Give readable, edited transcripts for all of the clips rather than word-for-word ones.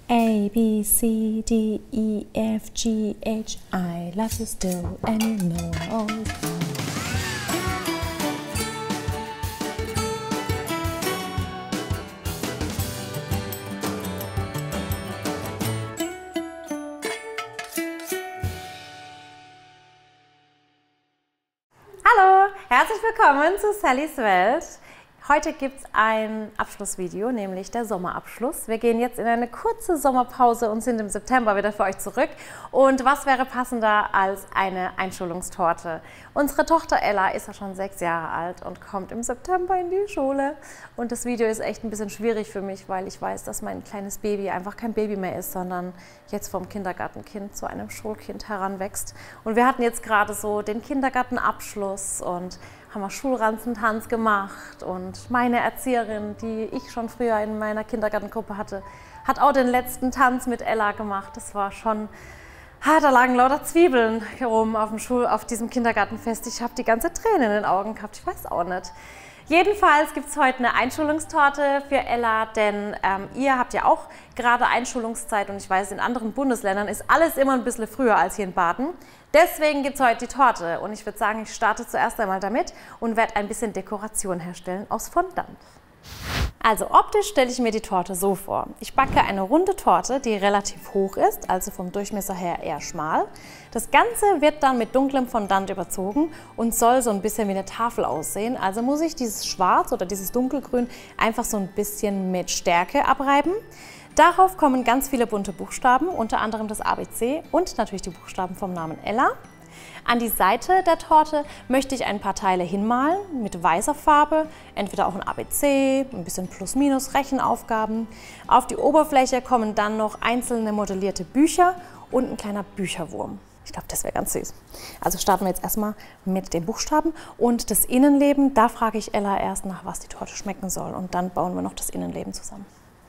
A, B, C, D, E, F, G, H, I love you still and you know I always will. Hallo, herzlich willkommen zu Sallys Welt. Heute gibt es ein Abschlussvideo, nämlich der Sommerabschluss. Wir gehen jetzt in eine kurze Sommerpause und sind im September wieder für euch zurück. Und was wäre passender als eine Einschulungstorte? Unsere Tochter Ella ist ja schon 6 Jahre alt und kommt im September in die Schule. Und das Video ist echt ein bisschen schwierig für mich, weil ich weiß, dass mein kleines Baby einfach kein Baby mehr ist, sondern jetzt vom Kindergartenkind zu einem Schulkind heranwächst. Und wir hatten jetzt gerade so den Kindergartenabschluss und haben wir Schulranzentanz gemacht und meine Erzieherin, die ich schon früher in meiner Kindergartengruppe hatte, hat auch den letzten Tanz mit Ella gemacht. Das war schon, da lagen lauter Zwiebeln hier oben auf diesem Kindergartenfest. Ich habe die ganze Tränen in den Augen gehabt, ich weiß auch nicht. Jedenfalls gibt es heute eine Einschulungstorte für Ella, denn ihr habt ja auch gerade Einschulungszeit und ich weiß, in anderen Bundesländern ist alles immer ein bisschen früher als hier in Baden. Deswegen gibt es heute die Torte und ich würde sagen, ich starte zuerst einmal damit und werde ein bisschen Dekoration herstellen aus Fondant. Also optisch stelle ich mir die Torte so vor. Ich backe eine runde Torte, die relativ hoch ist, also vom Durchmesser her eher schmal. Das Ganze wird dann mit dunklem Fondant überzogen und soll so ein bisschen wie eine Tafel aussehen. Also muss ich dieses Schwarz oder dieses Dunkelgrün einfach so ein bisschen mit Stärke abreiben. Darauf kommen ganz viele bunte Buchstaben, unter anderem das ABC und natürlich die Buchstaben vom Namen Ella. An die Seite der Torte möchte ich ein paar Teile hinmalen mit weißer Farbe, entweder auch ein ABC, ein bisschen Plus-Minus, Rechenaufgaben. Auf die Oberfläche kommen dann noch einzelne modellierte Bücher und ein kleiner Bücherwurm. Ich glaube, das wäre ganz süß. Also starten wir jetzt erstmal mit den Buchstaben und das Innenleben. Da frage ich Ella erst nach, was die Torte schmecken soll und dann bauen wir noch das Innenleben zusammen.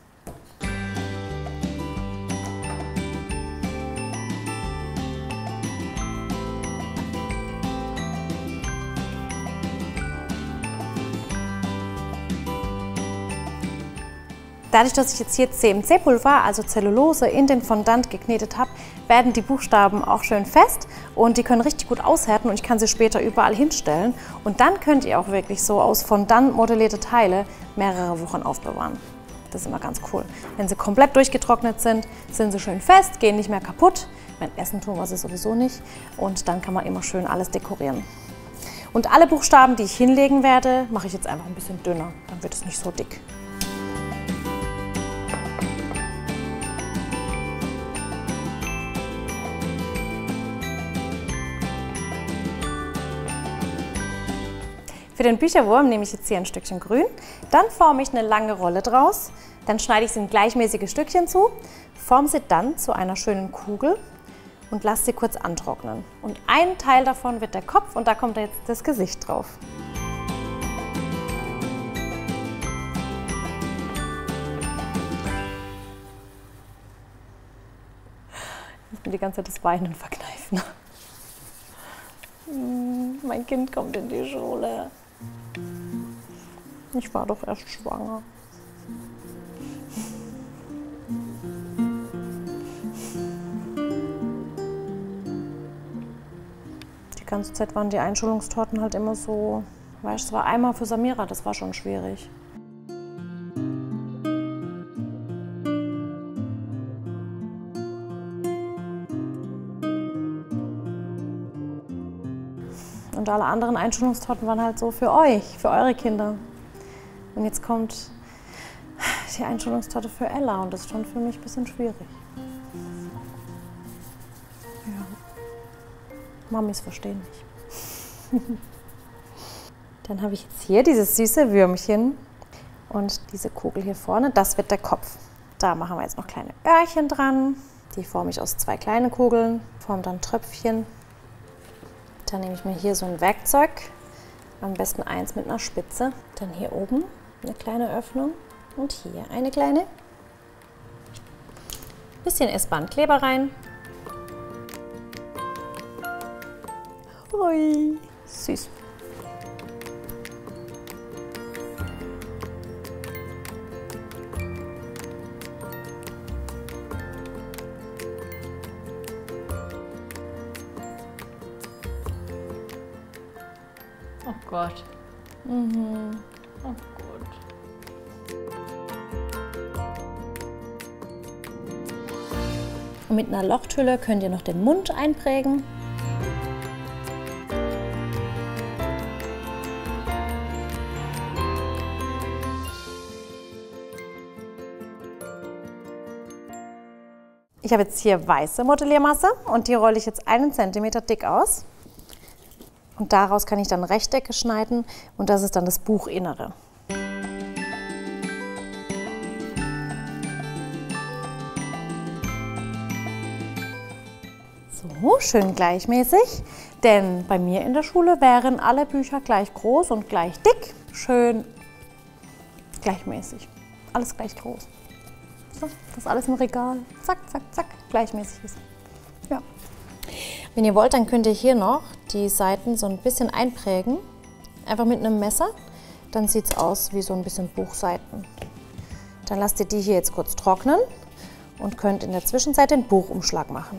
Dadurch, dass ich jetzt hier CMC-Pulver, also Zellulose, in den Fondant geknetet habe, werden die Buchstaben auch schön fest und die können richtig gut aushärten und ich kann sie später überall hinstellen. Und dann könnt ihr auch wirklich so aus Fondant modellierte Teile mehrere Wochen aufbewahren. Das ist immer ganz cool. Wenn sie komplett durchgetrocknet sind, sind sie schön fest, gehen nicht mehr kaputt. Mein Essen tun wir sie sowieso nicht und dann kann man immer schön alles dekorieren. Und alle Buchstaben, die ich hinlegen werde, mache ich jetzt einfach ein bisschen dünner, dann wird es nicht so dick. Für den Bücherwurm nehme ich jetzt hier ein Stückchen Grün, dann forme ich eine lange Rolle draus, dann schneide ich sie in gleichmäßige Stückchen zu, forme sie dann zu einer schönen Kugel und lasse sie kurz antrocknen. Und ein Teil davon wird der Kopf und da kommt jetzt das Gesicht drauf. Ich muss die ganze Zeit das Weinen verkneifen. Mein Kind kommt in die Schule. Ich war doch erst schwanger. Die ganze Zeit waren die Einschulungstorten halt immer so, weißt du, es war einmal für Samira, das war schon schwierig. Und alle anderen Einschulungstorten waren halt so für euch, für eure Kinder. Und jetzt kommt die Einschulungstorte für Ella und das ist schon für mich ein bisschen schwierig. Ja. Mamis verstehen mich. Dann habe ich jetzt hier dieses süße Würmchen und diese Kugel hier vorne, das wird der Kopf. Da machen wir jetzt noch kleine Öhrchen dran. Die forme ich aus 2 kleinen Kugeln, forme dann Tröpfchen. Dann nehme ich mir hier so ein Werkzeug, am besten eins mit einer Spitze. Dann hier oben eine kleine Öffnung und hier eine kleine. Bisschen S-Bahn-Kleber rein. Ui, süß. Oh Gott. Mhm. Oh Gott. Und mit einer Lochtülle könnt ihr noch den Mund einprägen. Ich habe jetzt hier weiße Modelliermasse und die rolle ich jetzt 1 Zentimeter dick aus. Und daraus kann ich dann Rechtecke schneiden und das ist dann das Buchinnere. So, schön gleichmäßig, denn bei mir in der Schule wären alle Bücher gleich groß und gleich dick. Schön gleichmäßig, alles gleich groß. So, das alles im Regal, zack, zack, zack, gleichmäßig ist. Ja. Wenn ihr wollt, dann könnt ihr hier noch die Seiten so ein bisschen einprägen, einfach mit einem Messer. Dann sieht es aus wie so ein bisschen Buchseiten. Dann lasst ihr die hier jetzt kurz trocknen und könnt in der Zwischenzeit den Buchumschlag machen.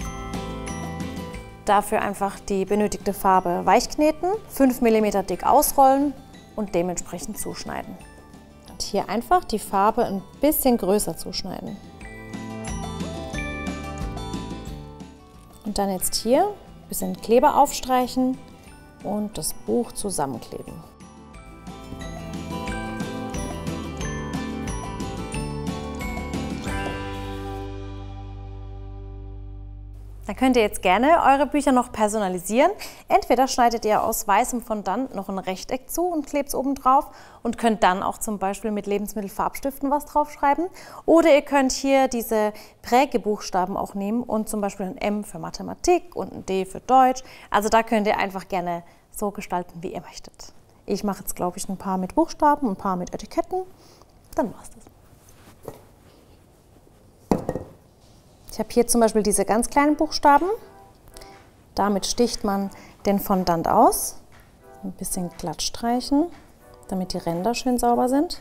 Dafür einfach die benötigte Farbe weichkneten, 5 mm dick ausrollen und dementsprechend zuschneiden. Und hier einfach die Farbe ein bisschen größer zuschneiden. Und dann jetzt hier ein bisschen Kleber aufstreichen und das Buch zusammenkleben. Dann könnt ihr jetzt gerne eure Bücher noch personalisieren. Entweder schneidet ihr aus weißem Fondant noch ein Rechteck zu und klebt es oben drauf und könnt dann auch zum Beispiel mit Lebensmittelfarbstiften was draufschreiben. Oder ihr könnt hier diese Prägebuchstaben auch nehmen und zum Beispiel ein M für Mathematik und ein D für Deutsch. Also da könnt ihr einfach gerne so gestalten, wie ihr möchtet. Ich mache jetzt, glaube ich, ein paar mit Buchstaben und ein paar mit Etiketten. Dann war's das. Ich habe hier zum Beispiel diese ganz kleinen Buchstaben. Damit sticht man den Fondant aus. Ein bisschen glatt streichen, damit die Ränder schön sauber sind.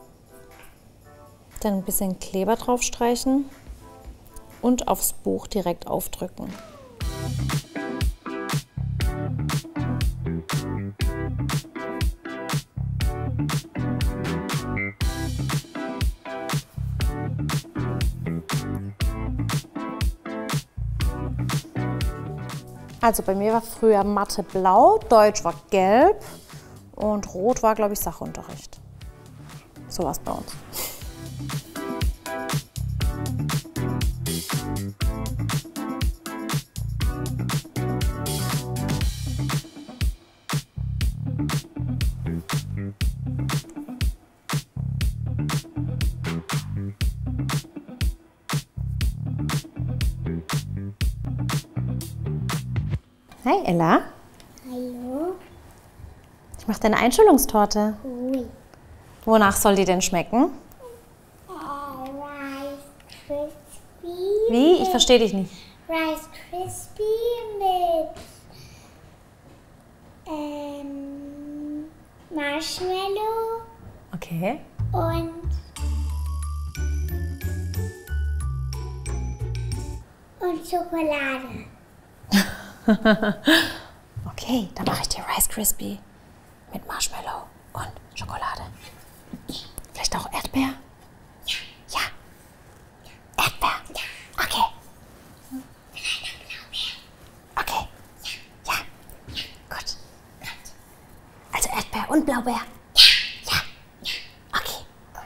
Dann ein bisschen Kleber drauf streichen und aufs Buch direkt aufdrücken. Also bei mir war früher Mathe blau, Deutsch war gelb und rot war, glaube ich, Sachunterricht. So war es bei uns. Hi Ella. Hallo. Ich mache deine Einschulungstorte. Cool. Wonach soll die denn schmecken? Rice Crispy. Wie? Ich verstehe dich nicht. Rice Crispy mit Marshmallow Okay. und Schokolade. Okay, dann mache ich dir Rice Crispy mit Marshmallow und Schokolade. Vielleicht auch Erdbeer? Ja. Erdbeer? Okay. Okay. Ja. Gut. Also Erdbeer und Blaubeer? Ja. Okay.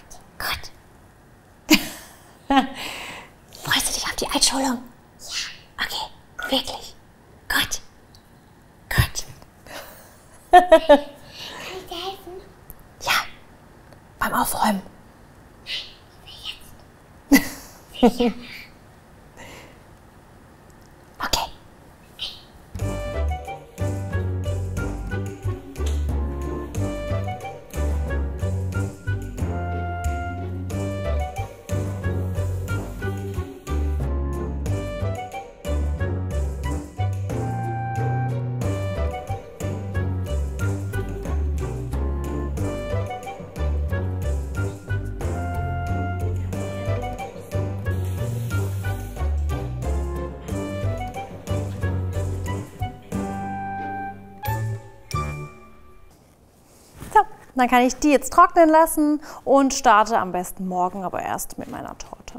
Gut. Freust du dich auf die Einschulung? Ja. Okay. Wirklich? Gut. Gut. Kann ich dir helfen? Ja. Beim Aufräumen. Okay. Dann kann ich die jetzt trocknen lassen und starte am besten morgen aber erst mit meiner Torte.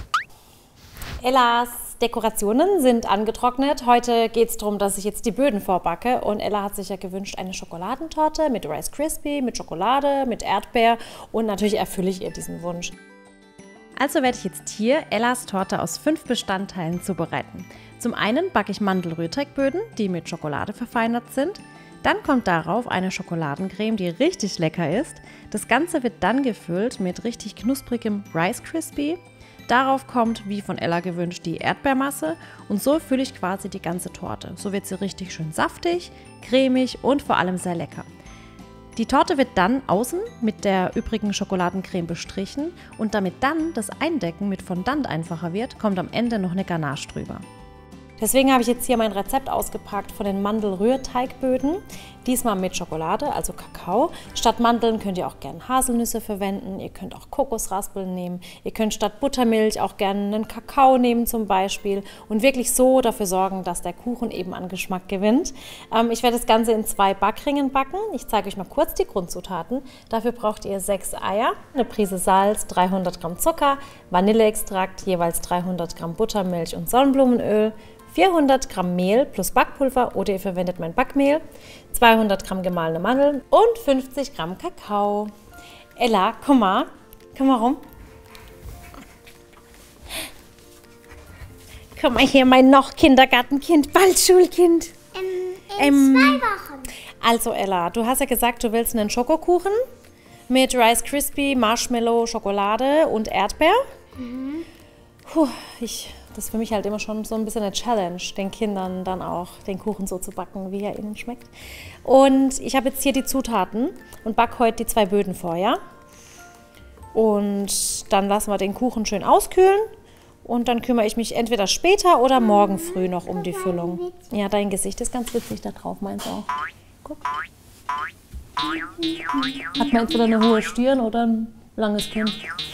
Ellas Dekorationen sind angetrocknet. Heute geht es darum, dass ich jetzt die Böden vorbacke. Und Ella hat sich ja gewünscht eine Schokoladentorte mit Rice Krispie, mit Schokolade, mit Erdbeer. Und natürlich erfülle ich ihr diesen Wunsch. Also werde ich jetzt hier Ellas Torte aus 5 Bestandteilen zubereiten. Zum einen backe ich Mandel-Rührteigböden, die mit Schokolade verfeinert sind. Dann kommt darauf eine Schokoladencreme, die richtig lecker ist. Das Ganze wird dann gefüllt mit richtig knusprigem Rice Krispie. Darauf kommt, wie von Ella gewünscht, die Erdbeermasse und so fülle ich quasi die ganze Torte. So wird sie richtig schön saftig, cremig und vor allem sehr lecker. Die Torte wird dann außen mit der übrigen Schokoladencreme bestrichen und damit dann das Eindecken mit Fondant einfacher wird, kommt am Ende noch eine Ganache drüber. Deswegen habe ich jetzt hier mein Rezept ausgepackt von den Mandel-Rührteigböden. Diesmal mit Schokolade, also Kakao. Statt Mandeln könnt ihr auch gerne Haselnüsse verwenden. Ihr könnt auch Kokosraspeln nehmen. Ihr könnt statt Buttermilch auch gerne einen Kakao nehmen zum Beispiel. Und wirklich so dafür sorgen, dass der Kuchen eben an Geschmack gewinnt. Ich werde das Ganze in 2 Backringen backen. Ich zeige euch mal kurz die Grundzutaten. Dafür braucht ihr 6 Eier, eine Prise Salz, 300 Gramm Zucker, Vanilleextrakt, jeweils 300 Gramm Buttermilch und Sonnenblumenöl, 400 Gramm Mehl plus Backpulver oder ihr verwendet mein Backmehl, 200 Gramm gemahlene Mandeln und 50 Gramm Kakao. Ella, komm mal rum. Komm mal hier, mein noch Kindergartenkind, bald Schulkind. In 2 Wochen. Also Ella, du hast ja gesagt, du willst einen Schokokuchen mit Rice Krispie, Marshmallow, Schokolade und Erdbeer. Das ist für mich halt immer schon so ein bisschen eine Challenge, den Kindern dann auch den Kuchen so zu backen, wie er ihnen schmeckt. Und ich habe jetzt hier die Zutaten und backe heute die 2 Böden vor, ja? Und dann lassen wir den Kuchen schön auskühlen und dann kümmere ich mich entweder später oder morgen früh noch um die Füllung. Ja, dein Gesicht ist ganz witzig da drauf, meins auch. Guck. Hat man entweder eine hohe Stirn oder ein langes Kinn.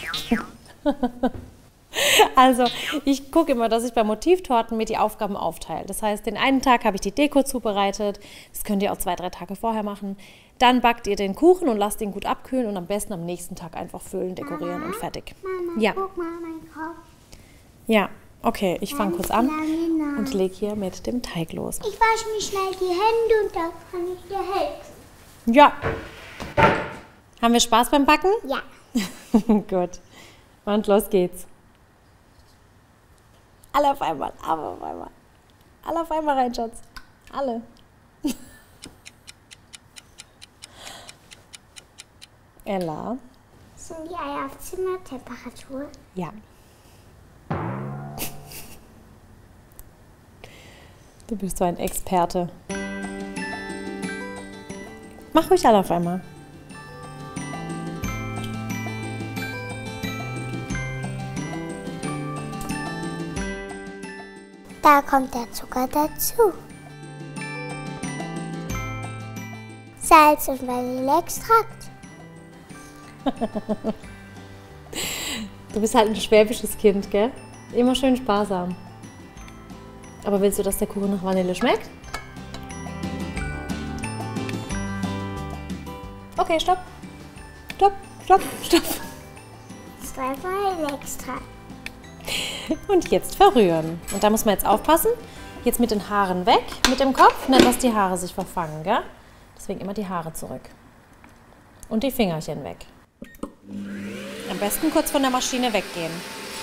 Also, ich gucke immer, dass ich bei Motivtorten mir die Aufgaben aufteile. Das heißt, den einen Tag habe ich die Deko zubereitet. Das könnt ihr auch 2, 3 Tage vorher machen. Dann backt ihr den Kuchen und lasst ihn gut abkühlen und am besten am nächsten Tag einfach füllen, dekorieren und fertig. Mama, Ja. guck mal meinen Kopf. Ja, okay, ich fange kurz an und lege hier mit dem Teig los. Ich wasche mir schnell die Hände und dann kann ich dir helfen. Ja. Haben wir Spaß beim Backen? Ja. Gut. Und los geht's. Alle auf einmal, alle auf einmal. Alle auf einmal rein, Schatz. Alle. Ella. Sind die Eier auf Zimmertemperatur? Ja. Du bist so ein Experte. Mach ruhig alle auf einmal. Da kommt der Zucker dazu. Salz und Vanilleextrakt. Du bist halt ein schwäbisches Kind, gell? Immer schön sparsam. Aber willst du, dass der Kuchen nach Vanille schmeckt? Okay, stopp. Stopp, stopp, stopp. 2 Vanilleextrakt. Und jetzt verrühren. Und da muss man jetzt aufpassen. Jetzt mit den Haaren weg, mit dem Kopf, nicht, dass die Haare sich verfangen, gell? Deswegen immer die Haare zurück. Und die Fingerchen weg. Am besten kurz von der Maschine weggehen.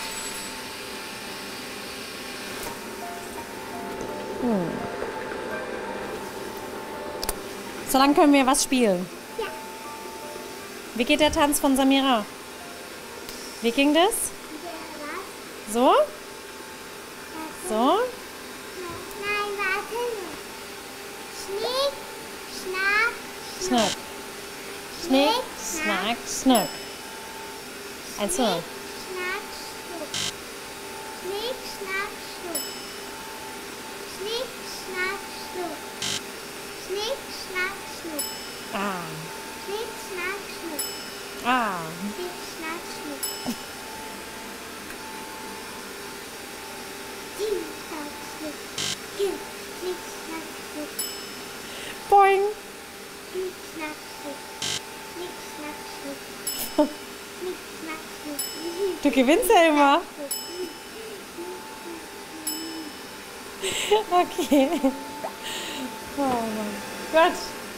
So lange können wir was spielen. Ja. Wie geht der Tanz von Samira? Wie ging das? So? So? Nein, warte. Schnick, schnack, Schnack. Schnick, schnack, schnuck. Eins, zwei. schnack, schnuck. Schnick, schnack, schnuck. Schnick, schnack, schnuck. Schnick, schnack, schnuck. Ah. Schnick, schnack, schnuck. Ah. Schnick, schnack, schnuck. Schnick, schnack, schnuck. Schnick, schnack, schnuck. Boing. Schnick, schnack, schnuck. Schnick, Du gewinnst ja immer. Okay. Oh Mann. Gut.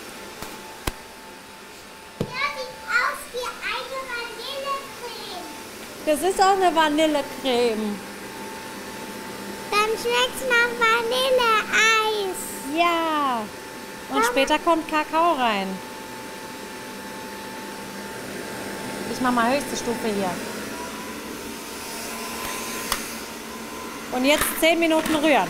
Ja, sieht aus wie eine Vanillecreme. Das ist auch eine Vanillecreme. Dann schmeckt's nach Vanilleeis. Ja. Und später kommt Kakao rein. Ich mache mal höchste Stufe hier. Und jetzt 10 Minuten rühren.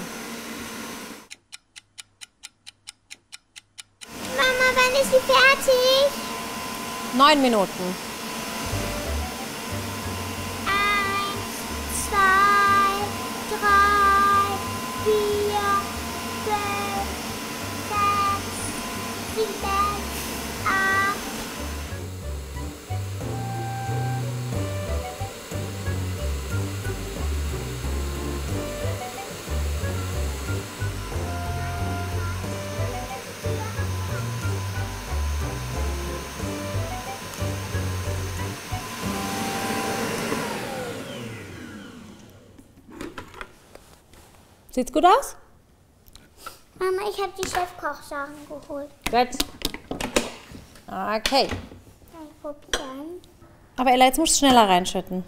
Mama, wann ist sie fertig? 9 Minuten. 1, 2, 3, 4, 5, 6, 7, 8. Sieht's gut aus? Mama, ich habe die Chefkochsachen geholt. Gut. Okay. Dann probieren. Aber Ella, jetzt musst du schneller reinschütten.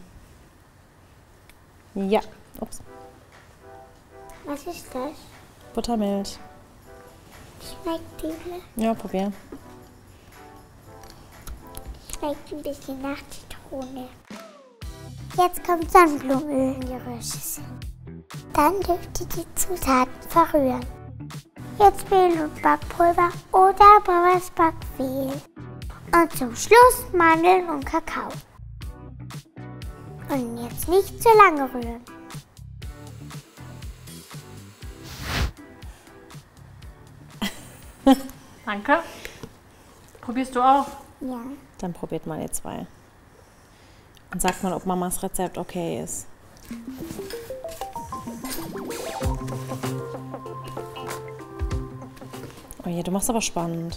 Ja. Ups. Was ist das? Buttermilch. Schmeckt die? Ja, probier. Schmeckt ein bisschen nach Zitrone. Jetzt kommt Sonnenblumenöl in die Röschel. Dann dürft ihr die Zutaten verrühren. Jetzt Mehl und Backpulver oder Mamas Backmehl. Und zum Schluss Mandeln und Kakao. Und jetzt nicht zu lange rühren. Danke. Probierst du auch? Ja. Dann probiert mal ihr zwei. Und sagt mal, ob Mamas Rezept okay ist. Oh je, du machst aber spannend.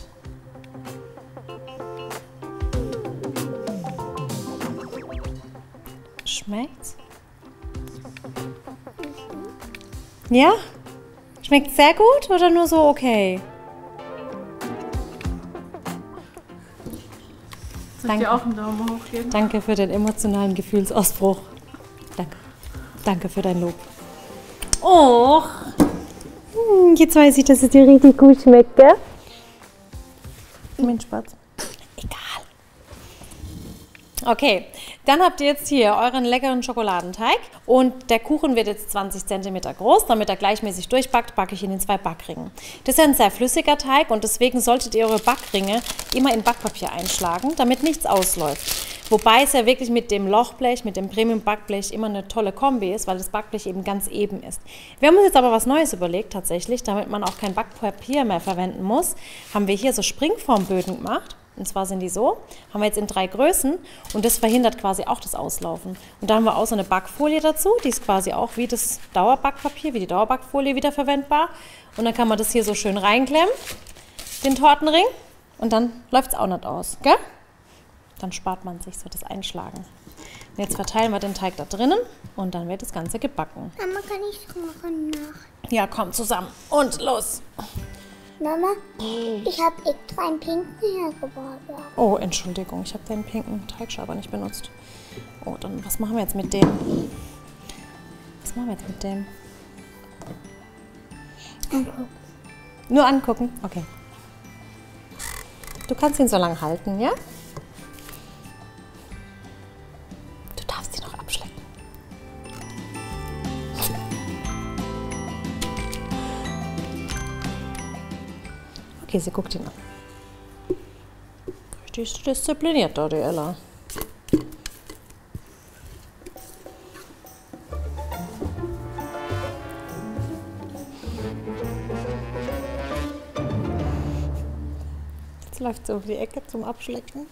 Schmeckt's? Ja? Schmeckt sehr gut oder nur so okay? Soll ich dir auch einen Daumen hoch geben? Danke für den emotionalen Gefühlsausbruch. Danke. Danke für dein Lob. Oh, jetzt weiß ich, dass es dir richtig gut schmeckt, gell? Mensch, Spatz. Egal. Okay, dann habt ihr jetzt hier euren leckeren Schokoladenteig und der Kuchen wird jetzt 20 cm groß. Damit er gleichmäßig durchbackt, backe ich ihn in 2 Backringen. Das ist ein sehr flüssiger Teig und deswegen solltet ihr eure Backringe immer in Backpapier einschlagen, damit nichts ausläuft. Wobei es ja wirklich mit dem Lochblech, mit dem Premium-Backblech immer eine tolle Kombi ist, weil das Backblech eben ganz eben ist. Wir haben uns jetzt aber was Neues überlegt tatsächlich, damit man auch kein Backpapier mehr verwenden muss, haben wir hier so Springformböden gemacht. Und zwar sind die so, haben wir jetzt in 3 Größen und das verhindert quasi auch das Auslaufen. Und da haben wir auch so eine Backfolie dazu, die ist quasi auch wie das Dauerbackpapier, wie die Dauerbackfolie wiederverwendbar. Und dann kann man das hier so schön reinklemmen, den Tortenring, und dann läuft es auch nicht aus, gell? Dann spart man sich so das Einschlagen. Und jetzt verteilen wir den Teig da drinnen und dann wird das Ganze gebacken. Mama, kann ich machen nach? Ja, komm zusammen und los. Mama, ich habe extra einen pinken hergebracht. Oh, Entschuldigung, ich habe den pinken Teigschaber nicht benutzt. Oh, dann was machen wir jetzt mit dem? Was machen wir jetzt mit dem? Angucken. Nur angucken? Okay. Du kannst ihn so lange halten, ja? Du darfst ihn noch abschlecken. Okay, sie guckt ihn an. Richtig diszipliniert da, die Ella. Jetzt läuft sie auf die Ecke zum Abschlecken.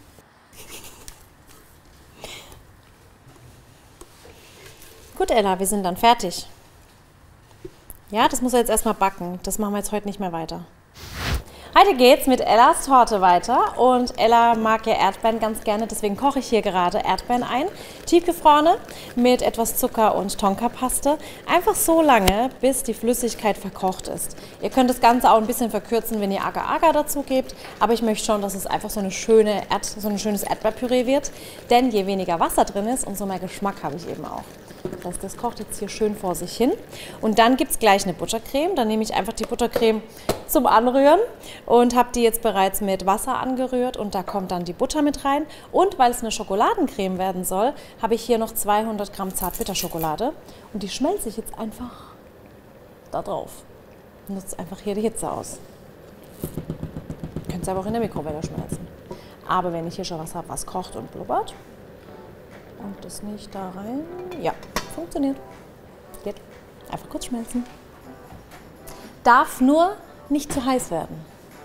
Gut, Ella, wir sind dann fertig. Ja, das muss er jetzt erstmal backen. Das machen wir jetzt heute nicht mehr weiter. Heute geht's mit Ellas Torte weiter und Ella mag ja Erdbeeren ganz gerne, deswegen koche ich hier gerade Erdbeeren ein. Tiefgefrorene mit etwas Zucker und Tonkapaste. Einfach so lange, bis die Flüssigkeit verkocht ist. Ihr könnt das Ganze auch ein bisschen verkürzen, wenn ihr Agar-Agar dazu gebt, aber ich möchte schon, dass es einfach so ein schönes Erdbeerpüree wird, denn je weniger Wasser drin ist, umso mehr Geschmack habe ich eben auch. Das heißt, das kocht jetzt hier schön vor sich hin. Und dann gibt es gleich eine Buttercreme. Dann nehme ich einfach die Buttercreme zum Anrühren und habe die jetzt bereits mit Wasser angerührt. Und da kommt dann die Butter mit rein. Und weil es eine Schokoladencreme werden soll, habe ich hier noch 200 Gramm Zartbitterschokolade. Und die schmelze ich jetzt einfach da drauf. Nutze einfach hier die Hitze aus. Ihr könnt es aber auch in der Mikrowelle schmelzen. Aber wenn ich hier schon was habe, was kocht und blubbert, und das nicht da rein. Ja, funktioniert. Geht. Einfach kurz schmelzen. Darf nur nicht zu heiß werden.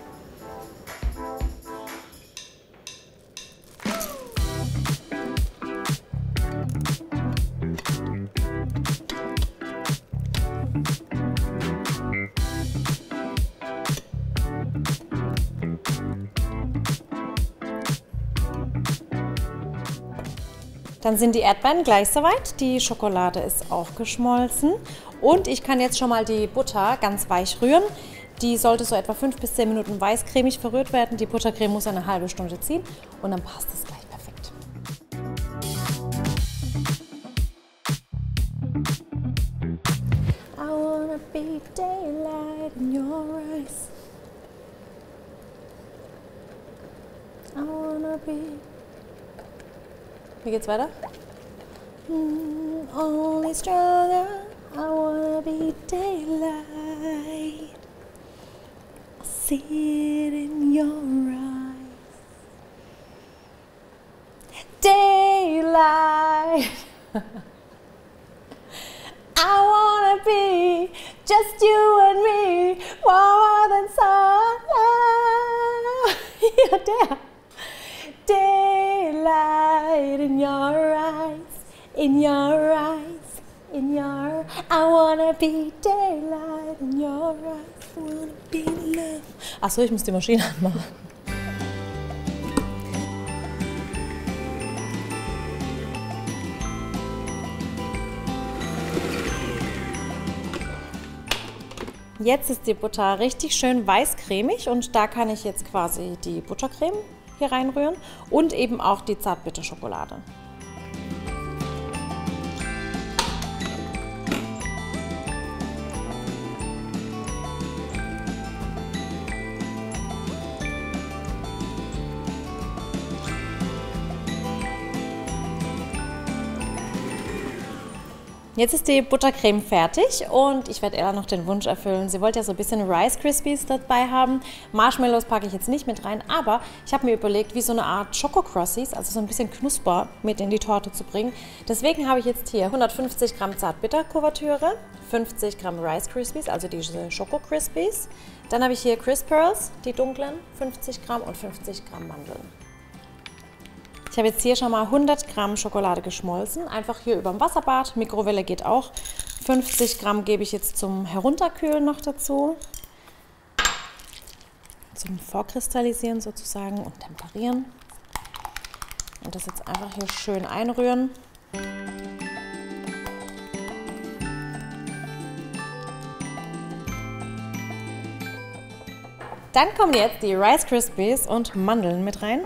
Dann sind die Erdbeeren gleich soweit, die Schokolade ist auch geschmolzen und ich kann jetzt schon mal die Butter ganz weich rühren. Die sollte so etwa 5 bis 10 Minuten weißcremig verrührt werden. Die Buttercreme muss eine halbe Stunde ziehen und dann passt es gleich perfekt. I wanna be daylight in your eyes. I wanna be... Wie geht's weiter? Only stronger, I wanna be daylight. I see it in your eyes. Daylight. I wanna be just you and me, warmer than sunlight. Ja, der. Daylight in your eyes, in your eyes, in your... I wanna be daylight in your eyes, I wanna be love. Achso, ich muss die Maschine anmachen. Jetzt ist die Butter richtig schön weißcremig und da kann ich jetzt quasi die Buttercreme hier reinrühren und eben auch die Zartbitterschokolade. Jetzt ist die Buttercreme fertig und ich werde Ella noch den Wunsch erfüllen. Sie wollte ja so ein bisschen Rice Krispies dabei haben. Marshmallows packe ich jetzt nicht mit rein, aber ich habe mir überlegt, wie so eine Art Schoko-Crossies, also so ein bisschen Knusper mit in die Torte zu bringen. Deswegen habe ich jetzt hier 150 Gramm Zartbitter-Kuvertüre, 50 Gramm Rice Krispies, also diese Schoko-Krispies. Dann habe ich hier Crisp Pearls, die dunklen, 50 Gramm und 50 Gramm Mandeln. Ich habe jetzt hier schon mal 100 Gramm Schokolade geschmolzen, einfach hier über dem Wasserbad, Mikrowelle geht auch. 50 Gramm gebe ich jetzt zum Herunterkühlen noch dazu, zum Vorkristallisieren sozusagen und Temperieren. Und das jetzt einfach hier schön einrühren. Dann kommen jetzt die Rice Krispies und Mandeln mit rein.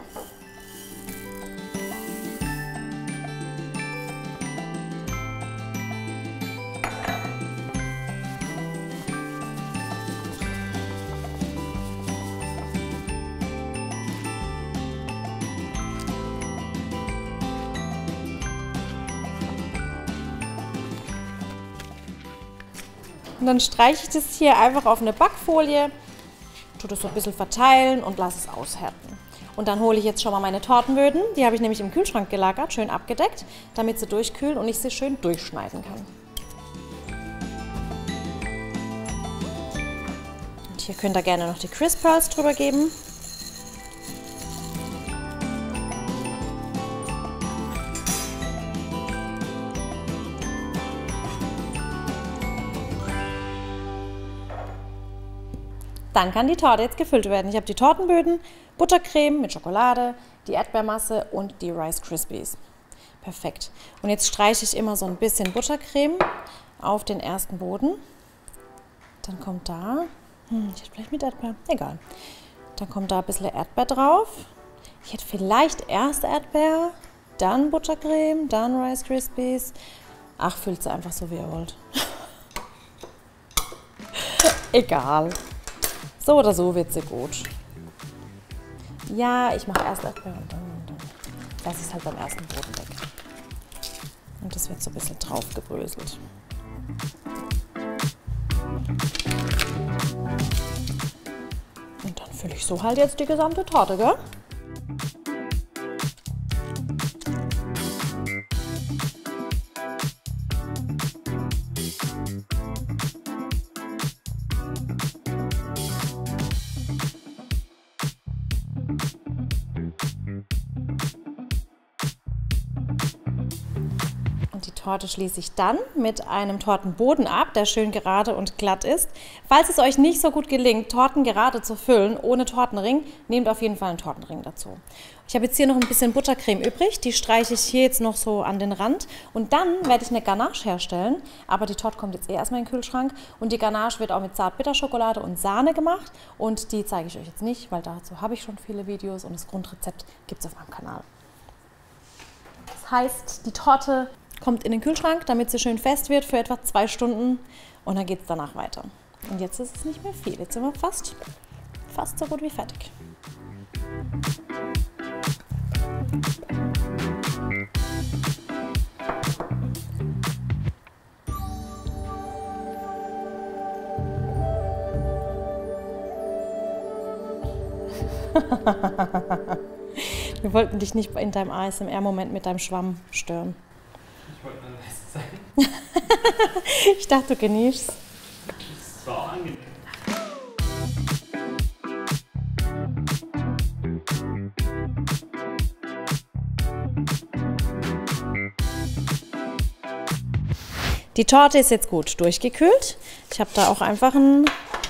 Und dann streiche ich das hier einfach auf eine Backfolie, tue das so ein bisschen verteilen und lasse es aushärten. Und dann hole ich jetzt schon mal meine Tortenböden, die habe ich nämlich im Kühlschrank gelagert, schön abgedeckt, damit sie durchkühlen und ich sie schön durchschneiden kann. Und hier könnt ihr gerne noch die Crisp Pearls drüber geben. Dann kann die Torte jetzt gefüllt werden. Ich habe die Tortenböden, Buttercreme mit Schokolade, die Erdbeermasse und die Rice Krispies. Perfekt. Und jetzt streiche ich immer so ein bisschen Buttercreme auf den ersten Boden. Dann kommt da, ich hätte vielleicht mit Erdbeer, egal. Dann kommt da ein bisschen Erdbeer drauf. Ich hätte vielleicht erst Erdbeer, dann Buttercreme, dann Rice Krispies. Ach, füllt sie einfach so, wie ihr wollt. Egal. So oder so wird sie gut. Ja, ich mache erst Erdbeer und dann lasse ich es halt beim ersten Boden weg. Und das wird so ein bisschen drauf gebröselt. Und dann fülle ich so halt jetzt die gesamte Torte, gell? Die Torte schließe ich dann mit einem Tortenboden ab, der schön gerade und glatt ist. Falls es euch nicht so gut gelingt, Torten gerade zu füllen, ohne Tortenring, nehmt auf jeden Fall einen Tortenring dazu. Ich habe jetzt hier noch ein bisschen Buttercreme übrig, die streiche ich hier jetzt noch so an den Rand. Und dann werde ich eine Ganache herstellen, aber die Torte kommt jetzt erstmal in den Kühlschrank. Und die Ganache wird auch mit Zartbitterschokolade und Sahne gemacht. Und die zeige ich euch jetzt nicht, weil dazu habe ich schon viele Videos und das Grundrezept gibt es auf meinem Kanal. Das heißt, die Torte kommt in den Kühlschrank, damit sie schön fest wird für etwa 2 Stunden und dann geht es danach weiter. Und jetzt ist es nicht mehr viel, jetzt sind wir fast so gut wie fertig. Wir wollten dich nicht in deinem ASMR-Moment mit deinem Schwamm stören. Ich wollte nur das sagen. Ich dachte, du genießt es. Das war auch angenehm. Die Torte ist jetzt gut durchgekühlt. Ich habe da auch einfach einen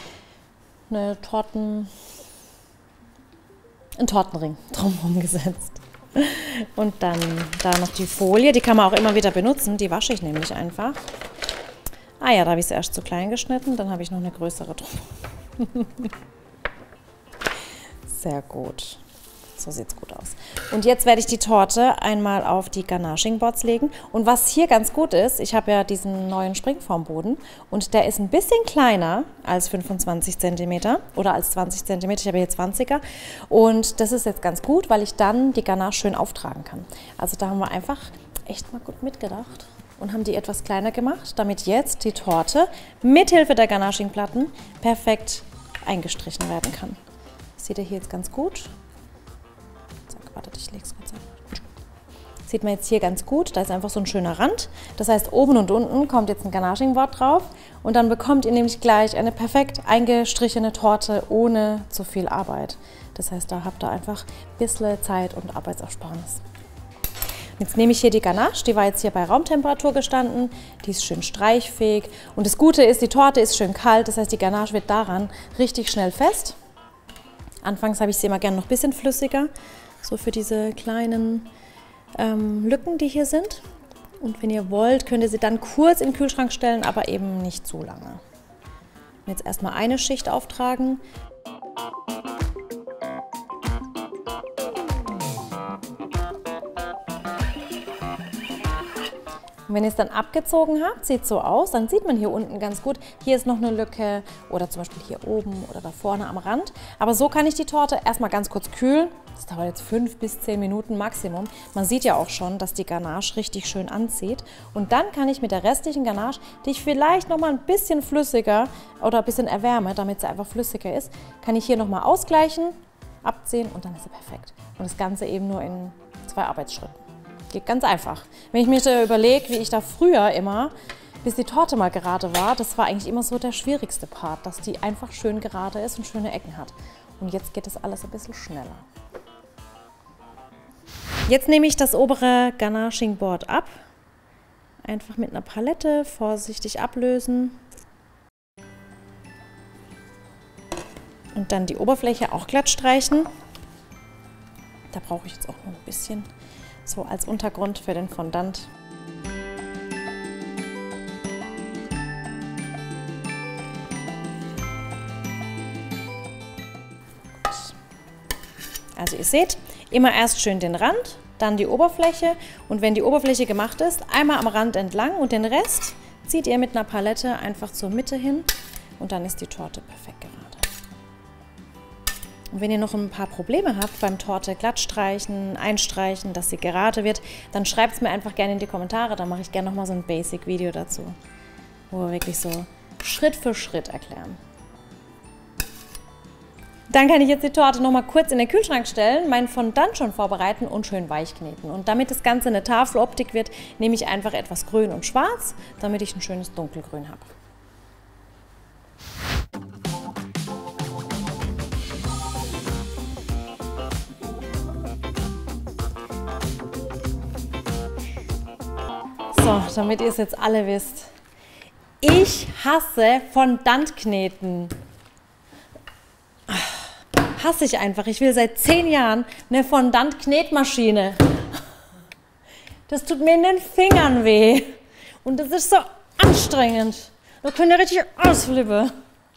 Tortenring drumherum gesetzt. Und dann da noch die Folie, die kann man auch immer wieder benutzen, die wasche ich nämlich einfach. Ah ja, da habe ich sie erst zu klein geschnitten, dann habe ich noch eine größere drum. Sehr gut. So sieht es gut aus. Und jetzt werde ich die Torte einmal auf die Ganaching Boards legen. Und was hier ganz gut ist, ich habe ja diesen neuen Springformboden und der ist ein bisschen kleiner als 25 cm oder als 20 cm. Ich habe hier 20er. Und das ist jetzt ganz gut, weil ich dann die Ganache schön auftragen kann. Also da haben wir einfach echt mal gut mitgedacht und haben die etwas kleiner gemacht, damit jetzt die Torte mithilfe der Ganaching-Platten perfekt eingestrichen werden kann. Das seht ihr hier jetzt ganz gut. Wartet, ich lege es kurz an. Sieht man jetzt hier ganz gut, da ist einfach so ein schöner Rand. Das heißt, oben und unten kommt jetzt ein Ganaching-Board drauf und dann bekommt ihr nämlich gleich eine perfekt eingestrichene Torte ohne zu viel Arbeit. Das heißt, da habt ihr einfach ein bisschen Zeit und Arbeitsersparnis. Jetzt nehme ich hier die Ganache, die war jetzt hier bei Raumtemperatur gestanden, die ist schön streichfähig und das Gute ist, die Torte ist schön kalt, das heißt, die Ganache wird daran richtig schnell fest. Anfangs habe ich sie immer gerne noch ein bisschen flüssiger. So für diese kleinen Lücken, die hier sind. Und wenn ihr wollt, könnt ihr sie dann kurz in den Kühlschrank stellen, aber eben nicht zu lange. Jetzt erstmal eine Schicht auftragen. Und wenn ihr es dann abgezogen habt, sieht es so aus, dann sieht man hier unten ganz gut, hier ist noch eine Lücke oder zum Beispiel hier oben oder da vorne am Rand. Aber so kann ich die Torte erstmal ganz kurz kühlen. Das dauert jetzt 5 bis 10 Minuten Maximum. Man sieht ja auch schon, dass die Ganache richtig schön anzieht. Und dann kann ich mit der restlichen Ganache, die ich vielleicht noch mal ein bisschen flüssiger oder ein bisschen erwärme, damit sie einfach flüssiger ist, kann ich hier noch mal ausgleichen, abziehen und dann ist sie perfekt. Und das Ganze eben nur in 2 Arbeitsschritten. Geht ganz einfach. Wenn ich mir da überlege, wie ich da früher immer, bis die Torte mal gerade war, das war eigentlich immer so der schwierigste Part, dass die einfach schön gerade ist und schöne Ecken hat. Und jetzt geht das alles ein bisschen schneller. Jetzt nehme ich das obere Ganaching Board ab. Einfach mit einer Palette vorsichtig ablösen. Und dann die Oberfläche auch glatt streichen. Da brauche ich jetzt auch noch ein bisschen so als Untergrund für den Fondant. Also ihr seht, immer erst schön den Rand, dann die Oberfläche und wenn die Oberfläche gemacht ist, einmal am Rand entlang und den Rest zieht ihr mit einer Palette einfach zur Mitte hin und dann ist die Torte perfekt gerade. Und wenn ihr noch ein paar Probleme habt beim Torte glatt streichen, einstreichen, dass sie gerade wird, dann schreibt es mir einfach gerne in die Kommentare, dann mache ich gerne nochmal so ein Basic-Video dazu, wo wir wirklich so Schritt für Schritt erklären. Dann kann ich jetzt die Torte noch mal kurz in den Kühlschrank stellen, meinen Fondant schon vorbereiten und schön weich kneten. Und damit das Ganze eine Tafeloptik wird, nehme ich einfach etwas Grün und Schwarz, damit ich ein schönes Dunkelgrün habe. So, damit ihr es jetzt alle wisst. Ich hasse Fondantkneten. Hasse ich einfach. Ich will seit 10 Jahren eine Fondant-Knetmaschine. Das tut mir in den Fingern weh. Und das ist so anstrengend. Da könnt ihr richtig ausflippen.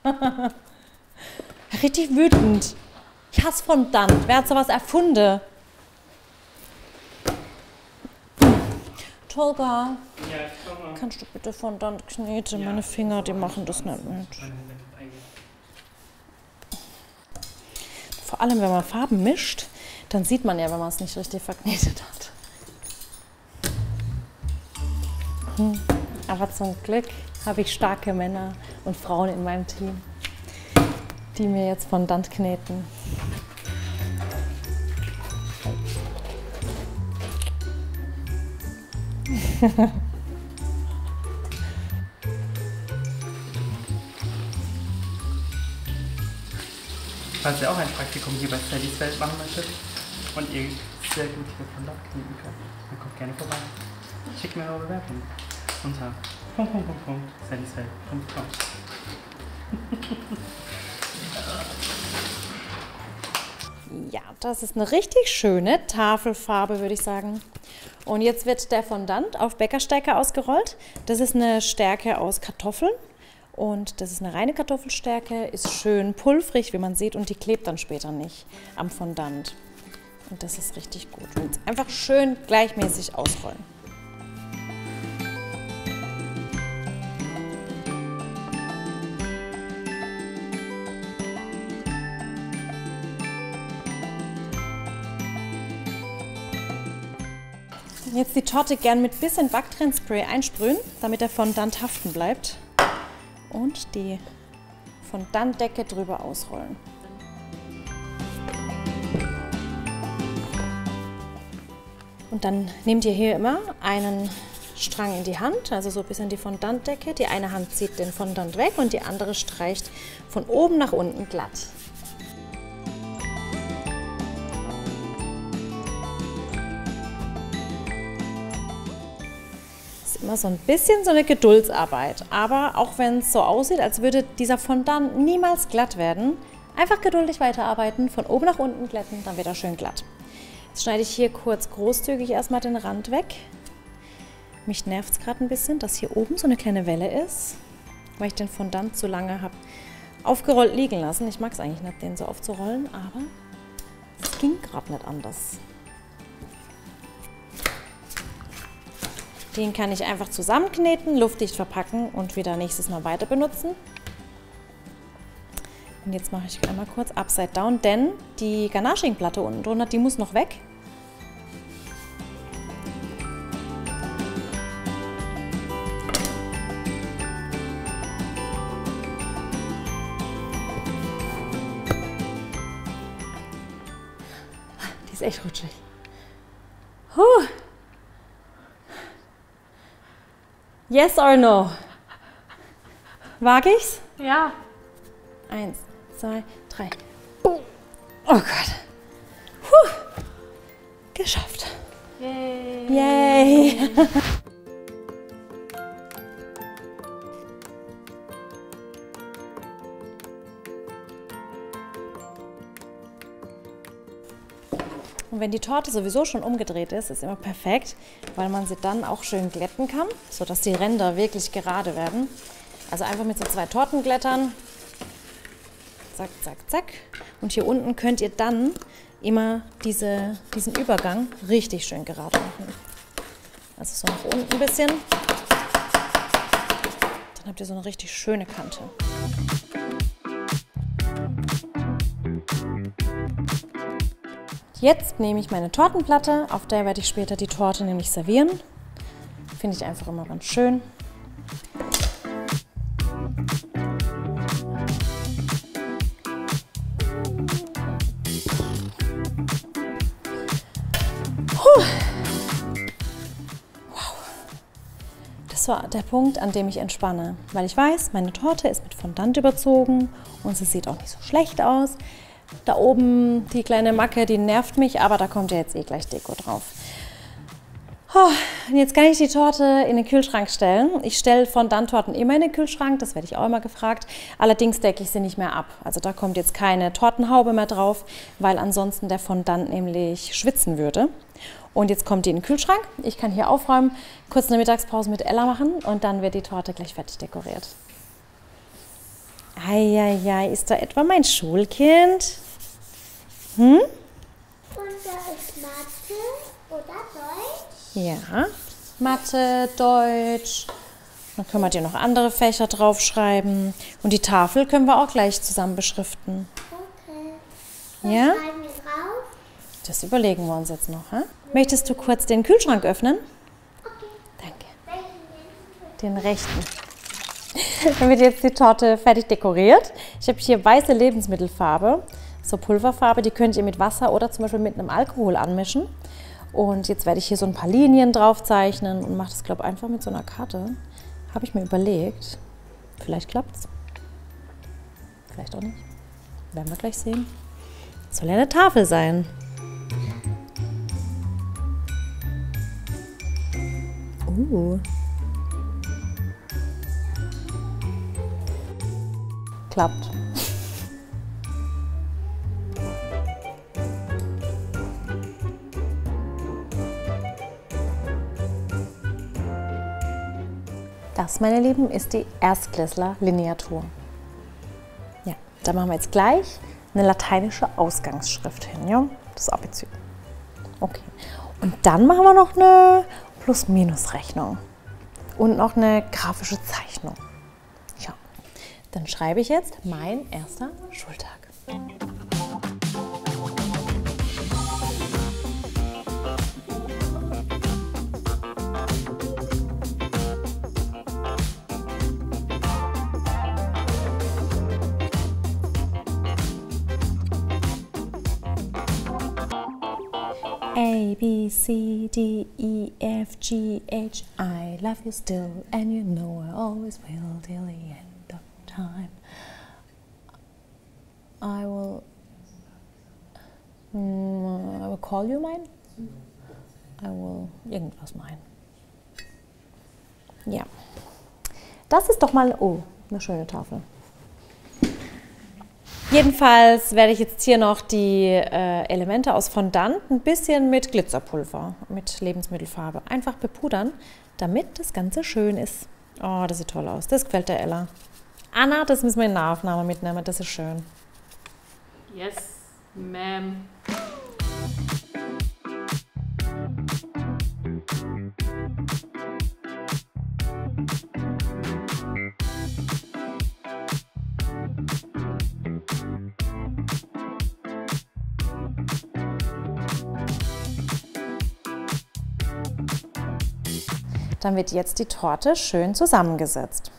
Richtig wütend. Ich hasse Fondant. Wer hat sowas erfunden? Tolga, kannst du bitte Fondant kneten? Meine Finger, die machen das nicht mit. Vor allem, wenn man Farben mischt, dann sieht man ja, wenn man es nicht richtig verknetet hat. Aber zum Glück habe ich starke Männer und Frauen in meinem Team, die mir jetzt Fondant kneten. Falls ihr auch ein Praktikum hier bei Sallys Welt machen möchtet und ihr sehr gut hier Fondant kneten könnt, dann kommt gerne vorbei. Schickt mir eure Bewerbung unter sallyswelt.com. Ja, das ist eine richtig schöne Tafelfarbe, würde ich sagen. Und jetzt wird der Fondant auf Bäckerstärke ausgerollt. Das ist eine Stärke aus Kartoffeln. Und das ist eine reine Kartoffelstärke, ist schön pulverig, wie man sieht, und die klebt dann später nicht am Fondant. Und das ist richtig gut. Und einfach schön gleichmäßig ausrollen. Jetzt die Torte gern mit bisschen Backtrennspray einsprühen, damit der Fondant haften bleibt. Und die Fondantdecke drüber ausrollen. Und dann nehmt ihr hier immer einen Strang in die Hand, also so bis in die Fondantdecke. Die eine Hand zieht den Fondant weg und die andere streicht von oben nach unten glatt. Immer so ein bisschen so eine Geduldsarbeit, aber auch wenn es so aussieht, als würde dieser Fondant niemals glatt werden, einfach geduldig weiterarbeiten, von oben nach unten glätten, dann wird er schön glatt. Jetzt schneide ich hier kurz großzügig erstmal den Rand weg. Mich nervt es gerade ein bisschen, dass hier oben so eine kleine Welle ist, weil ich den Fondant zu lange habe aufgerollt liegen lassen. Ich mag es eigentlich nicht, den so aufzurollen, aber es ging gerade nicht anders. Den kann ich einfach zusammenkneten, luftdicht verpacken und wieder nächstes Mal weiter benutzen. Und jetzt mache ich einmal kurz Upside Down, denn die Ganacheplatte unten drunter, die muss noch weg. Die ist echt rutschig. Yes or no? Wage ich's? Ja. 1, 2, 3. Oh Gott. Puh. Geschafft. Yay. Yay. Und wenn die Torte sowieso schon umgedreht ist, ist immer perfekt, weil man sie dann auch schön glätten kann, sodass die Ränder wirklich gerade werden. Also einfach mit so 2 Tortenglättern. Zack, zack, zack. Und hier unten könnt ihr dann immer diesen Übergang richtig schön gerade machen. Also so nach unten ein bisschen. Dann habt ihr so eine richtig schöne Kante. Jetzt nehme ich meine Tortenplatte, auf der werde ich später die Torte nämlich servieren. Finde ich einfach immer ganz schön. Das war der Punkt, an dem ich entspanne, weil ich weiß, meine Torte ist mit Fondant überzogen und sie sieht auch nicht so schlecht aus. Da oben die kleine Macke, die nervt mich, aber da kommt ja jetzt eh gleich Deko drauf. Und jetzt kann ich die Torte in den Kühlschrank stellen. Ich stelle Fondant-Torten immer in den Kühlschrank, das werde ich auch immer gefragt. Allerdings decke ich sie nicht mehr ab. Also da kommt jetzt keine Tortenhaube mehr drauf, weil ansonsten der Fondant nämlich schwitzen würde. Und jetzt kommt die in den Kühlschrank. Ich kann hier aufräumen, kurz eine Mittagspause mit Ella machen und dann wird die Torte gleich fertig dekoriert. Eieiei, ist da etwa mein Schulkind? Und da ist Mathe oder Deutsch? Ja, Mathe, Deutsch. Dann können wir dir noch andere Fächer draufschreiben. Und die Tafel können wir auch gleich zusammen beschriften. Okay. Ja? Schreiben wir drauf? Das überlegen wir uns jetzt noch. Hä? Möchtest du kurz den Kühlschrank öffnen? Okay. Danke. Den rechten. Dann wird jetzt die Torte fertig dekoriert. Ich habe hier weiße Lebensmittelfarbe, so Pulverfarbe, die könnt ihr mit Wasser oder zum Beispiel mit einem Alkohol anmischen. Und jetzt werde ich hier so ein paar Linien drauf zeichnen und mache das, glaube ich, einfach mit so einer Karte. Habe ich mir überlegt. Vielleicht klappt's. Vielleicht auch nicht. Werden wir gleich sehen. Das soll ja eine Tafel sein. Klappt. Das, meine Lieben, ist die Erstklässler-Lineatur. Ja, da machen wir jetzt gleich eine lateinische Ausgangsschrift hin, ja? Das ABC. Okay. Und dann machen wir noch eine Plus-Minus-Rechnung und noch eine grafische Zeichnung. Ja. Dann schreibe ich jetzt mein erster Schultag. A, B, C, D, E, F, G, H, I love you still, and you know I always will till the end of time. I will call you mine. I will irgendwas meinen. Ja, das ist doch mal, oh, eine schöne Tafel. Jedenfalls werde ich jetzt hier noch die Elemente aus Fondant ein bisschen mit Glitzerpulver, mit Lebensmittelfarbe einfach bepudern, damit das Ganze schön ist. Oh, das sieht toll aus. Das gefällt der Ella. Anna, das müssen wir in Nahaufnahme mitnehmen. Das ist schön. Yes, ma'am. Dann wird jetzt die Torte schön zusammengesetzt.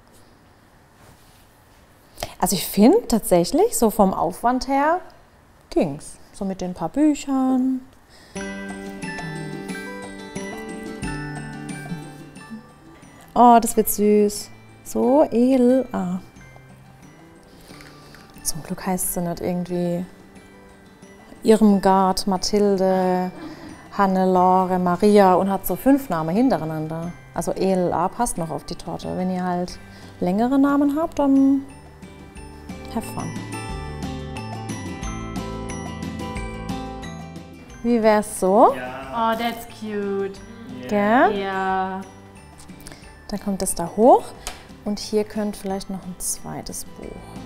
Also ich finde tatsächlich, so vom Aufwand her ging's. So mit den paar Büchern. Oh, das wird süß. So edel. Ah. Zum Glück heißt sie nicht irgendwie Irmgard, Mathilde, Hannelore, Maria und hat so 5 Namen hintereinander. Also ELA passt noch auf die Torte. Wenn ihr halt längere Namen habt, dann have fun. Wie wär's so? Ja. Oh, that's cute. Gell? Ja. Dann kommt das da hoch und hier könnte vielleicht noch ein zweites Buch.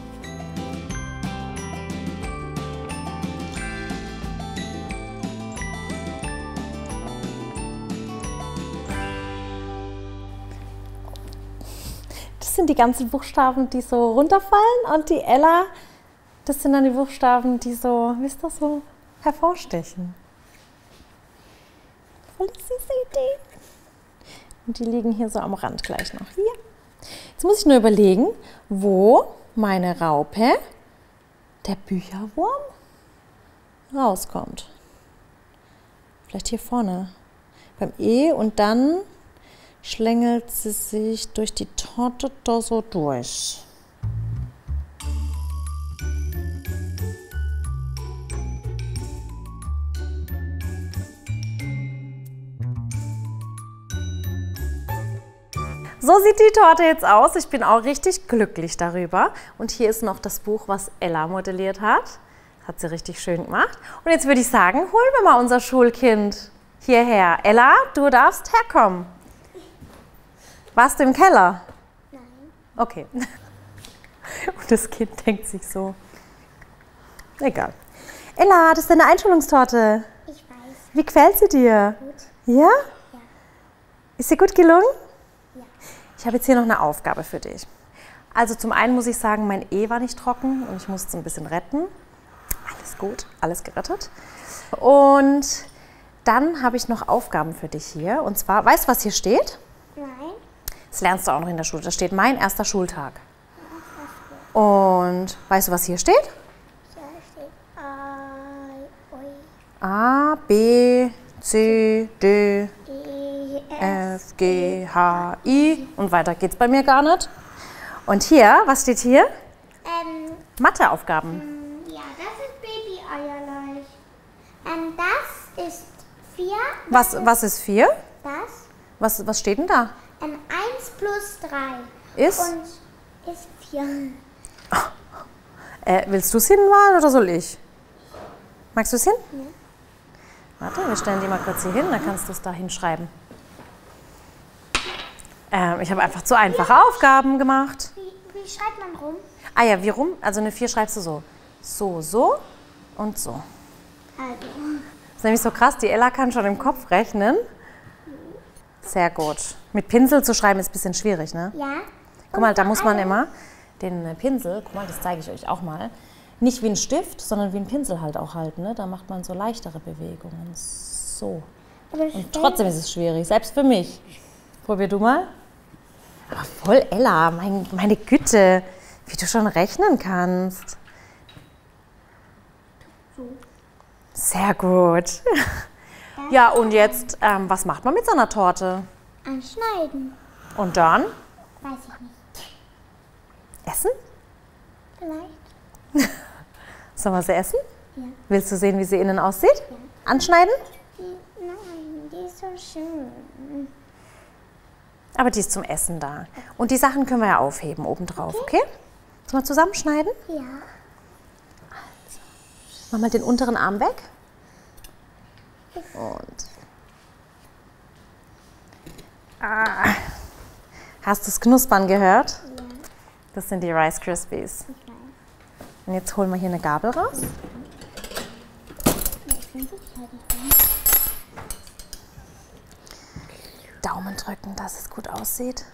Das sind die ganzen Buchstaben, die so runterfallen, und die Ella, das sind dann die Buchstaben, die so, wie ist das so, hervorstechen. Voll die süße Idee. Und die liegen hier so am Rand gleich noch. Hier. Jetzt muss ich nur überlegen, wo meine Raupe, der Bücherwurm, rauskommt. Vielleicht hier vorne beim E, und dann schlängelt sie sich durch die Torte da so durch. So sieht die Torte jetzt aus. Ich bin auch richtig glücklich darüber. Und hier ist noch das Buch, was Ella modelliert hat. Das hat sie richtig schön gemacht. Und jetzt würde ich sagen, holen wir mal unser Schulkind hierher. Ella, du darfst herkommen. Warst du im Keller? Nein. Okay. Und das Kind denkt sich so, egal. Ella, das ist deine Einschulungstorte. Ich weiß. Wie gefällt sie dir? Gut. Ja? Ja. Ist sie gut gelungen? Ja. Ich habe jetzt hier noch eine Aufgabe für dich. Also zum einen muss ich sagen, mein E war nicht trocken und ich musste es ein bisschen retten. Alles gut, alles gerettet. Und dann habe ich noch Aufgaben für dich hier. Und zwar, weißt du, was hier steht? Nein. Das lernst du auch noch in der Schule. Da steht mein erster Schultag. Und weißt du, was hier steht? Da steht Oi, A, B, C, D, E, F, G, H, I. Und weiter geht's bei mir gar nicht. Und hier, was steht hier? Matheaufgaben. Ja, das ist Baby-Eierleich. Das ist 4. Was ist 4? Das. Was steht denn da? 1 plus 3. Ist? Und ist 4. Willst du es hinmalen oder soll ich? Magst du es hin? Ja. Warte, wir stellen die mal kurz hier hin, dann kannst du es da hinschreiben. Ich habe einfach zu einfache Aufgaben gemacht. Wie schreibt man rum? Ah ja, wie rum? Also eine 4 schreibst du so. So und so. Also. Das ist nämlich so krass, die Ella kann schon im Kopf rechnen. Sehr gut. Mit Pinsel zu schreiben ist ein bisschen schwierig, ne? Ja. Guck mal, da muss man immer den Pinsel, guck mal, das zeige ich euch auch mal, nicht wie ein Stift, sondern wie ein Pinsel halt auch halten, ne? Da macht man so leichtere Bewegungen. So. Und trotzdem ist es schwierig, selbst für mich. Probier du mal. Aber voll Ella, meine Güte, wie du schon rechnen kannst. Sehr gut. Ja, und jetzt, was macht man mit so einer Torte? Anschneiden. Und dann? Weiß ich nicht. Essen? Vielleicht. Sollen wir sie essen? Ja. Willst du sehen, wie sie innen aussieht? Ja. Anschneiden? Nein, die ist so schön. Aber die ist zum Essen da. Und die Sachen können wir ja aufheben obendrauf, okay? Sollen wir zusammenschneiden? Ja. Mach mal den unteren Arm weg. Und. Hast du das Knuspern gehört? Ja. Das sind die Rice Krispies. Ich weiß. Und jetzt holen wir hier eine Gabel raus. Ich bin wirklich halt nicht dran. Daumen drücken, dass es gut aussieht.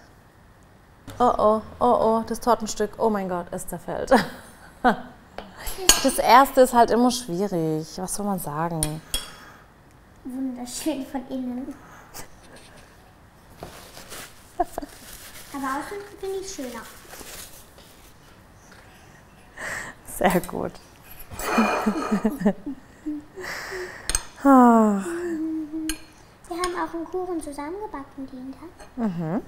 Oh, das Tortenstück, oh mein Gott, es zerfällt. Das erste ist halt immer schwierig, was soll man sagen? Wunderschön von innen. Aber außen finde ich schöner. Sehr gut. Oh. Wir haben auch einen Kuchen zusammengebacken den Tag. Mhm.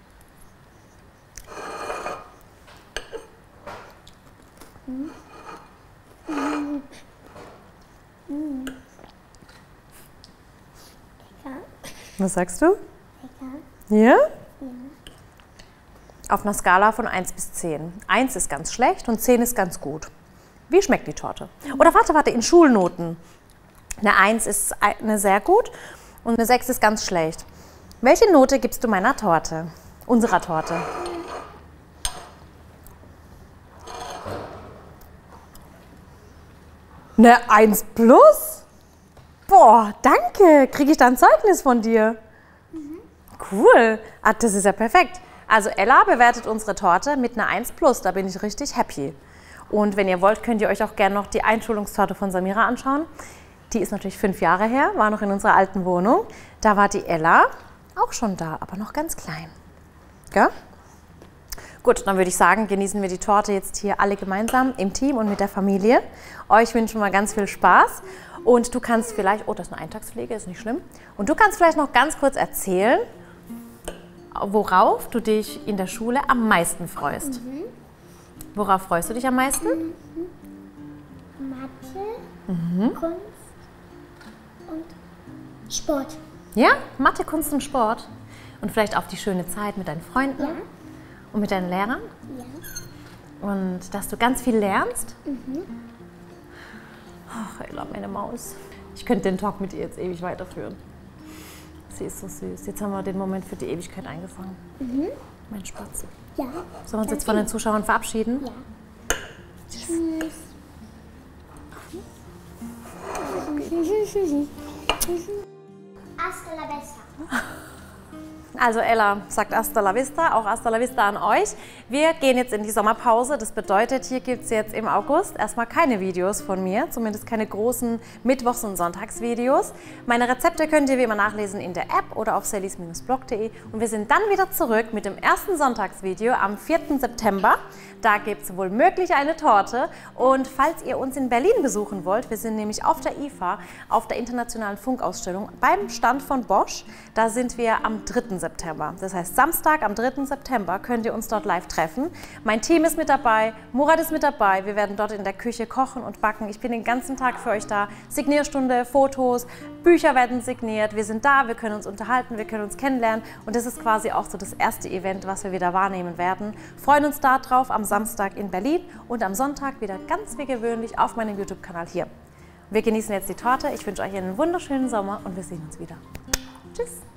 Lecker. Was sagst du? Lecker. Ja? Auf einer Skala von 1 bis 10. 1 ist ganz schlecht und 10 ist ganz gut. Wie schmeckt die Torte? Oder warte, in Schulnoten. Eine 1 ist eine sehr gut und eine 6 ist ganz schlecht. Welche Note gibst du meiner Torte? Unserer Torte? Eine 1 plus? Boah, danke. Kriege ich da ein Zeugnis von dir? Cool. Ah, das ist ja perfekt. Also Ella bewertet unsere Torte mit einer 1 plus. Da bin ich richtig happy. Und wenn ihr wollt, könnt ihr euch auch gerne noch die Einschulungstorte von Samira anschauen. Die ist natürlich 5 Jahre her, war noch in unserer alten Wohnung. Da war die Ella auch schon da, aber noch ganz klein. Gell? Gut, dann würde ich sagen, genießen wir die Torte jetzt hier alle gemeinsam im Team und mit der Familie. Euch wünschen wir ganz viel Spaß. Und du kannst vielleicht, oh, das ist eine Eintagspflege, ist nicht schlimm. Und du kannst vielleicht noch ganz kurz erzählen, worauf du dich in der Schule am meisten freust. Worauf freust du dich am meisten? Mathe, Kunst und Sport. Ja, Mathe, Kunst und Sport. Und vielleicht auf die schöne Zeit mit deinen Freunden und mit deinen Lehrern. Ja. Und dass du ganz viel lernst. Ach, Ella, meine Maus. Ich könnte den Talk mit ihr jetzt ewig weiterführen. Sie ist so süß. Jetzt haben wir den Moment für die Ewigkeit eingefangen. Mein Spatz. Ja. Sollen wir uns jetzt von den Zuschauern verabschieden? Ja. Tschüss. Hasta la vista. Also Ella sagt hasta la vista, auch hasta la vista an euch. Wir gehen jetzt in die Sommerpause. Das bedeutet, hier gibt es jetzt im August erstmal keine Videos von mir, zumindest keine großen Mittwochs- und Sonntagsvideos. Meine Rezepte könnt ihr wie immer nachlesen in der App oder auf sallys-blog.de. Und wir sind dann wieder zurück mit dem ersten Sonntagsvideo am 4. September. Da gibt es wohl möglich eine Torte. Und falls ihr uns in Berlin besuchen wollt, wir sind nämlich auf der IFA, auf der Internationalen Funkausstellung beim Stand von Bosch. Da sind wir am 3. September. Das heißt, Samstag am 3. September könnt ihr uns dort live treffen. Mein Team ist mit dabei, Murat ist mit dabei. Wir werden dort in der Küche kochen und backen. Ich bin den ganzen Tag für euch da. Signierstunde, Fotos, Bücher werden signiert. Wir sind da, wir können uns unterhalten, wir können uns kennenlernen. Und das ist quasi auch so das erste Event, was wir wieder wahrnehmen werden. Freuen uns darauf am Samstag in Berlin und am Sonntag wieder ganz wie gewöhnlich auf meinem YouTube-Kanal hier. Wir genießen jetzt die Torte. Ich wünsche euch einen wunderschönen Sommer und wir sehen uns wieder. Tschüss!